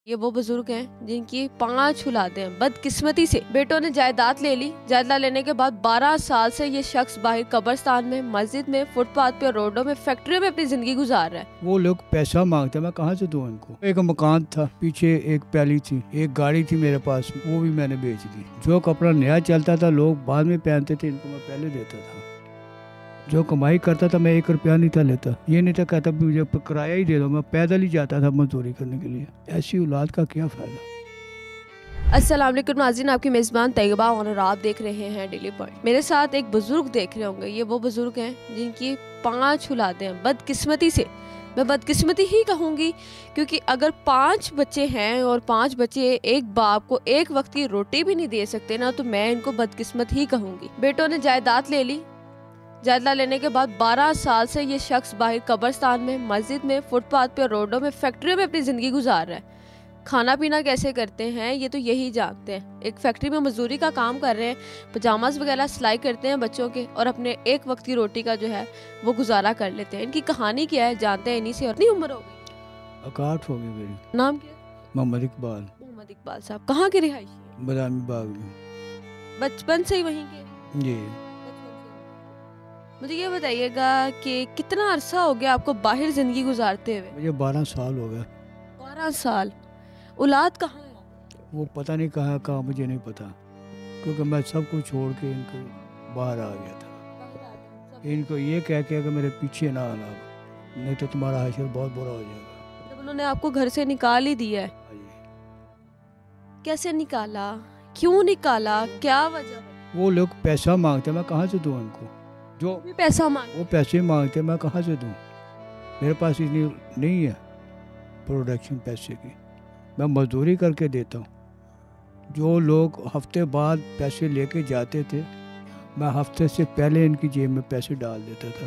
ये वो बुजुर्ग हैं जिनकी 5 औलादें हैं। बदकिस्मती से बेटों ने जायदाद ले ली। जायदाद लेने के बाद 12 साल से ये शख्स बाहर कब्रिस्तान में, मस्जिद में, फुटपाथ पे, रोडों में, फैक्ट्रियों में अपनी जिंदगी गुजार रहा है। वो लोग पैसा मांगते, मैं कहाँ से दूं इनको। एक मकान था, पीछे एक पैली थी, एक गाड़ी थी मेरे पास, वो भी मैंने बेच दी। जो कपड़ा नया चलता था लोग बाद में पहनते थे, इनको मैं पहले देता था। जो कमाई करता था मैं 1 रुपया नहीं था लेता। ये नहीं था कहता मुझे किराया ही दे दो, मैं पैदल ही जाता था मजदूरी करने के लिए। ऐसी औलाद का क्या फ़ायदा। अस्सलाम वालेकुम नाज़रीन, आपकी मेज़बान तैयबा और आप देख रहे हैं डेली पॉइंट। मेरे साथ एक बुजुर्ग देख रहे होंगे। ये वो बुजुर्ग हैं जिनकी 5 औलादें हैं। बदकिस्मती से, मैं बदकिस्मती ही कहूँगी, क्योंकि अगर 5 बच्चे हैं और 5 बच्चे एक बाप को एक वक्त की रोटी भी नहीं दे सकते ना, तो मैं इनको बदकिस्मत ही कहूँगी। बेटों ने जायदाद ले ली। जायदाद लेने के बाद 12 साल से ये शख्स बाहर कब्रिस्तान में, मस्जिद में, फुटपाथ पे, रोडों में, फैक्ट्रियों में अपनी ज़िंदगी गुजार रहा है। खाना पीना कैसे करते हैं ये तो यही जानते हैं। एक फैक्ट्री में मजदूरी का काम कर रहे हैं, पजामाज वगैरह सिलाई करते हैं बच्चों के, और अपने एक वक्त की रोटी का जो है वो गुजारा कर लेते हैं। इनकी कहानी क्या है जानते हैं इन्हीं से। और इतनी उम्र हो गई। 61 हो गई मेरी। नाम क्या? मोहम्मद इकबाल। मोहम्मद इकबाल साहब कहाँ के रिहायशी हैं? बदामी बाग में। बचपन से ही वहीं के? जी। मुझे ये बताइएगा कि कितना अरसा हो गया आपको बाहर जिंदगी गुजारते हुए? मुझे 12 साल हो गए। 12 साल। औलाद कहाँ है? वो पता नहीं कहाँ मुझे नहीं पता, क्योंकि मैं सब कुछ छोड़ के इनको बाहर आ गया था। इनको ये कह के कि मेरे पीछे ना आना, नहीं तो तुम्हारा हशर बहुत बुरा हो जाएगा। जब उन्होंने आपको घर से निकाल ही दिया है, कैसे निकाला, क्यों निकाला, क्या वजह? वो लोग पैसा मांगते, मैं कहाँ से दूं इनको। जो भी पैसा मांग, वो पैसे मांगते मैं कहाँ से दूं। मेरे पास इतनी नहीं है प्रोडक्शन पैसे की, मैं मजदूरी करके देता हूँ। जो लोग हफ्ते बाद पैसे लेके जाते थे, मैं हफ्ते से पहले इनकी जेब में पैसे डाल देता था।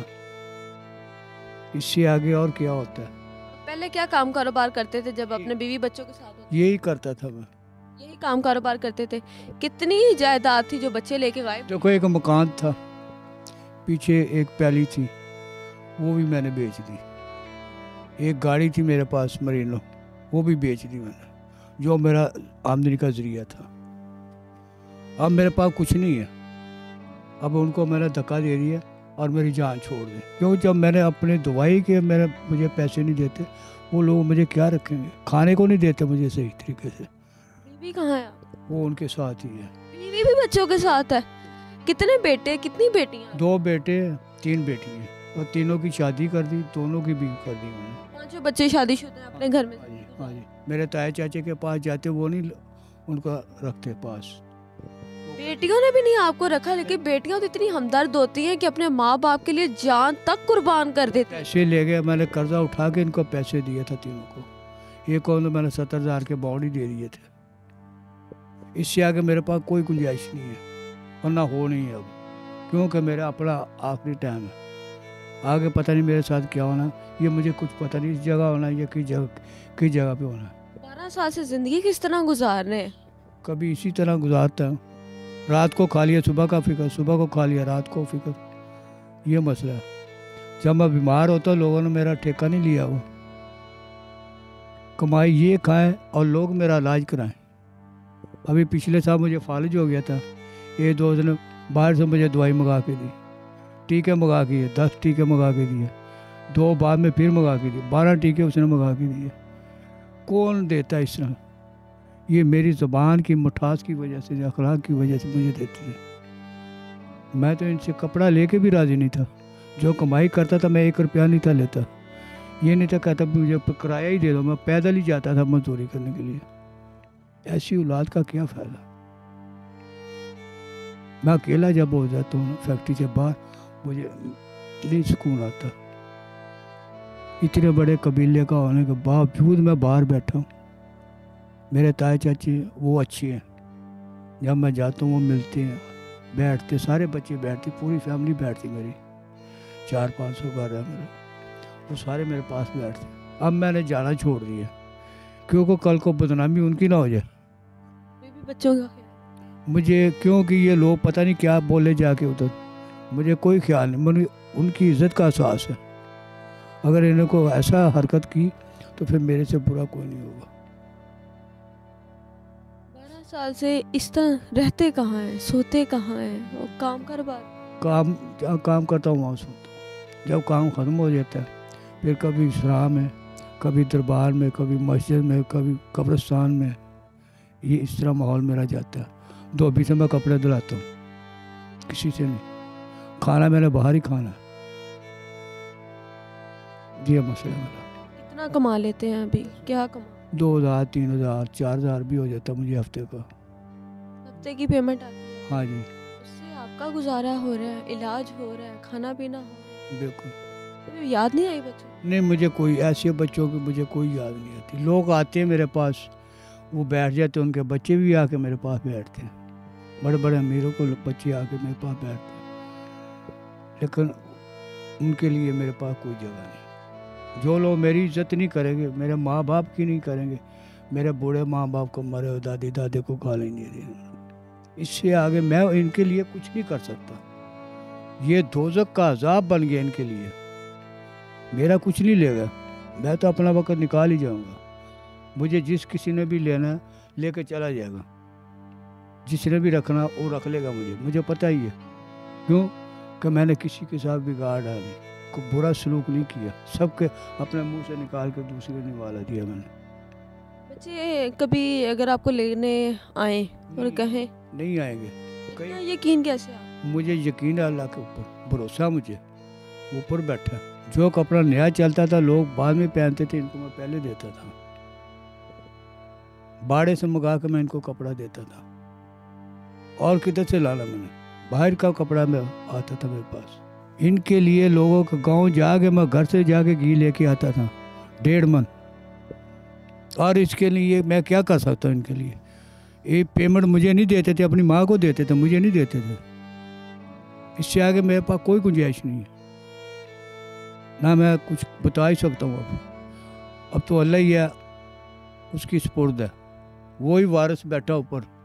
इससे आगे और क्या होता है। पहले क्या काम कारोबार करते थे जब अपने बीवी बच्चों के साथ होते? यही करता था मैं। यही काम कारोबार करते थे। कितनी जायदाद थी जो बच्चे लेके गायब? देखो, एक मकान था, पीछे एक पैली थी, वो भी मैंने बेच दी। एक गाड़ी थी मेरे पास मरीनो, वो भी बेच दी मैंने, जो मेरा आमदनी का जरिया था। अब मेरे पास कुछ नहीं है। अब उनको मैंने धक्का दे दिया और मेरी जान छोड़ दी, क्योंकि जब मैंने अपने दवाई के मुझे पैसे नहीं देते, वो लोग मुझे क्या रखेंगे। खाने को नहीं देते मुझे सही तरीके से। बीवी कहाँ है? वो उनके साथ ही है। बीवी भी बच्चों के साथ है? कितने बेटे, कितनी बेटियां? 2 बेटे 3 बेटी हैं, और तीनों की शादी कर दी, दोनों की भी कर दी मैंने। 5 बच्चे शादीशुदा हैं अपने घर में? हाँ जी, हाँ जी। मेरे ताए चाचे के पास जाते, वो नहीं उनका रखते पास। बेटियों ने भी नहीं आपको रखा? लेकिन बेटियां तो इतनी हमदर्द होती हैं कि अपने माँ बाप के लिए जान तक कुर्बान कर देती हैं। पैसे ले गए, मैंने कर्जा उठा के इनको पैसे दिए था तीनों को। एक को मैंने 70,000 के बॉडी दे दिए थे। इससे आगे मेरे पास कोई गुंजाइश नहीं है, और ना हो नहीं है अब, क्योंकि मेरा अपना आखिरी टाइम है। आगे पता नहीं मेरे साथ क्या होना, ये मुझे कुछ पता नहीं। इस जगह होना या किस जगह पे होना। 12 साल से जिंदगी किस तरह गुजार रहे हैं? कभी इसी तरह गुजारता हूँ। रात को खा लिया सुबह का फिक्र, सुबह को खा लिया रात को फिक्र, ये मसला है। जब मैं बीमार होता लोगों ने मेरा ठेका नहीं लिया। वो कमाई ये खाएं और लोग मेरा इलाज कराएं। अभी पिछले साल मुझे फालिज हो गया था, ये 2 दिन बाहर से मुझे दवाई मंगा के दी, टीके मंगा के दिए, 10 टीके मंगा के दिए, 2 बाद में फिर मंगा के दिए, 12 टीके उसने मंगा के दिए। कौन देता इस तरह? ये मेरी ज़ुबान की मिठास की वजह से, अखलाक की वजह से मुझे देते थे। मैं तो इनसे कपड़ा लेके भी राज़ी नहीं था। जो कमाई करता था मैं 1 रुपया नहीं था लेता। ये नहीं था कहता मुझे किराया ही दे दो, मैं पैदल ही जाता था मजदूरी करने के लिए। ऐसी औलाद का क्या फ़ायदा। मैं अकेला जब हो जाता हूँ फैक्ट्री से बाहर, मुझे नहीं सुकून आता। इतने बड़े कबीले का होने के बावजूद मैं बाहर बैठा हूँ। मेरे ताए चाचे वो अच्छे हैं, जब मैं जाता हूँ वो मिलते हैं, बैठते, सारे बच्चे बैठते, पूरी फैमिली बैठती मेरी, 400-500 घर है मेरा, वो सारे मेरे पास बैठते। अब मैंने जाना छोड़ दिया, क्योंकि कल को बदनामी उनकी ना हो जाए। बच्चों का मुझे, क्योंकि ये लोग पता नहीं क्या बोले जाके उधर, मुझे कोई ख्याल नहीं। मुझे उनकी इज्जत का एहसास है। अगर इन्हें को ऐसा हरकत की तो फिर मेरे से बुरा कोई नहीं होगा। साल से इस तरह रहते कहाँ हैं, सोते कहाँ हैं, और काम कर बात? काम जहाँ काम करता हूँ वहाँ सोता हूँ। जब काम ख़त्म हो जाता है फिर कभी सराह में, कभी दरबार में, कभी मस्जिद में, कभी कब्रिस्तान में। ये इस तरह माहौल मेरा जाता है। धोबी से मैं कपड़े धुलाता हूँ, किसी से नहीं। खाना मैंने बाहर ही खाना है। ये मसला मेरा। कितना कमा लेते हैं अभी, क्या कमा? 2000, 3000, 4000 भी हो जाता मुझे हफ्ते का। हफ्ते की पेमेंट आती है? हाँ जी, उससे आपका गुजारा हो रहा है, इलाज हो रहा है, खाना पीना हो रहा है। बिल्कुल। कभी याद नहीं आई बच्चों? नहीं, मुझे कोई ऐसे बच्चों की मुझे कोई याद नहीं आती। लोग आते हैं मेरे पास, वो बैठ जाते हैं, उनके बच्चे भी आके मेरे पास बैठते हैं। बड़े बड़े अमीरों को बच्चे आके मेरे पास बैठते हैं, लेकिन उनके लिए मेरे पास कोई जगह नहीं। जो लोग मेरी इज्जत नहीं करेंगे, मेरे माँ बाप की नहीं करेंगे, मेरे बूढ़े माँ बाप को, मरे हुए दादी दादे को गाली नहीं देंगे, इससे आगे मैं इनके लिए कुछ नहीं कर सकता। ये दोज़ख का अजाब बन गया इनके लिए। मेरा कुछ नहीं लेगा, मैं तो अपना वक्त निकाल ही जाऊंगा। मुझे जिस किसी ने भी लेना है लेके चला जाएगा, जिसने भी रखना वो रख लेगा। मुझे पता ही है, क्यों कि मैंने किसी के साथ बिगाड़ डाली, को बुरा सलूक नहीं किया, सबके अपने मुंह से निकाल कर दूसरे निवाला दिया मैंने। बच्चे कभी अगर आपको लेने आए और कहें? नहीं आएंगे। इतना यकीन कैसे आप? मुझे यकीन है अल्लाह के ऊपर, भरोसा मुझे ऊपर बैठा। जो कपड़ा नया चलता था लोग बाद में पहनते थे, इनको मैं पहले देता था। बाड़े से मंगा के मैं इनको कपड़ा देता था। और किधर से लाना मैंने, बाहर का कपड़ा में आता था मेरे पास। इनके लिए लोगों के गांव जाके मैं घर से जाके घी लेके आता था 1.5 मन। और इसके लिए मैं क्या कर सकता हूँ इनके लिए? ये पेमेंट मुझे नहीं देते थे, अपनी माँ को देते थे, मुझे नहीं देते थे। इससे आगे मेरे पास कोई गुंजाइश नहीं है, ना मैं कुछ बता ही सकता हूँ। अब तो अल्लाह ही है, उसकी सपुर्द है, वही वारिस बैठा ऊपर।